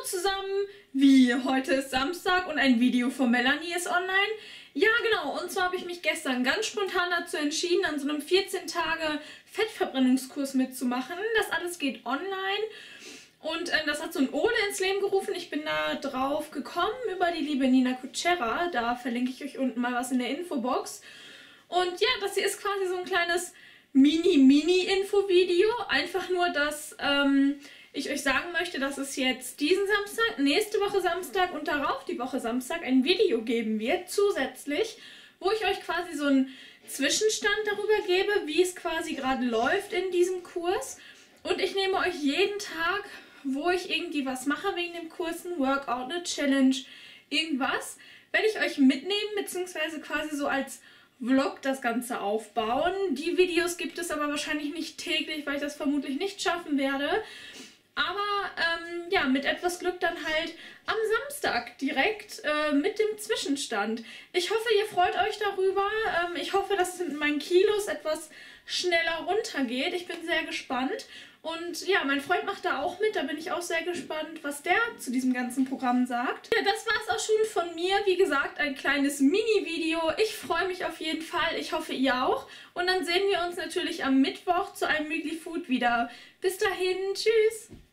zusammen! Wie? Heute ist Samstag und ein Video von Melanie ist online? Ja, genau. Und zwar habe ich mich gestern ganz spontan dazu entschieden, an so einem 14-Tage-Fettverbrennungskurs mitzumachen. Das alles geht online. Und das hat so ein Ode ins Leben gerufen. Ich bin da drauf gekommen über die liebe Nina Kutschera. Da verlinke ich euch unten mal was in der Infobox. Und ja, das hier ist quasi so ein kleines Mini-Info-Video. Einfach nur, dass ich euch sagen möchte, dass es jetzt diesen Samstag, nächste Woche Samstag und darauf die Woche Samstag ein Video geben wird, zusätzlich, wo ich euch quasi so einen Zwischenstand darüber gebe, wie es quasi gerade läuft in diesem Kurs. Und ich nehme euch jeden Tag, wo ich irgendwie was mache wegen dem Kurs, ein Workout, eine Challenge, irgendwas, werde ich euch mitnehmen, beziehungsweise quasi so als Vlog das Ganze aufbauen. Die Videos gibt es aber wahrscheinlich nicht täglich, weil ich das vermutlich nicht schaffen werde. Aber ja, mit etwas Glück dann halt am Samstag direkt mit dem Zwischenstand. Ich hoffe, ihr freut euch darüber. Ich hoffe, dass es mit meinen Kilos etwas schneller runtergeht. Ich bin sehr gespannt. Und ja, mein Freund macht da auch mit. Da bin ich auch sehr gespannt, was der zu diesem ganzen Programm sagt. Ja, das war es auch schon von mir. Wie gesagt, ein kleines Mini-Video. Ich freue mich auf jeden Fall. Ich hoffe, ihr auch. Und dann sehen wir uns natürlich am Mittwoch zu einem Mügli Food wieder. Bis dahin, tschüss!